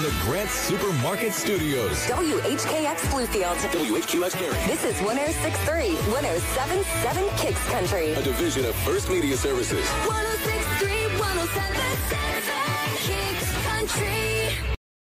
from the Grant Supermarket Studios. WHKX Bluefield. WHQX Gary. This is 106.3, 107.7 Kicks Country. A division of First Media Services. 106.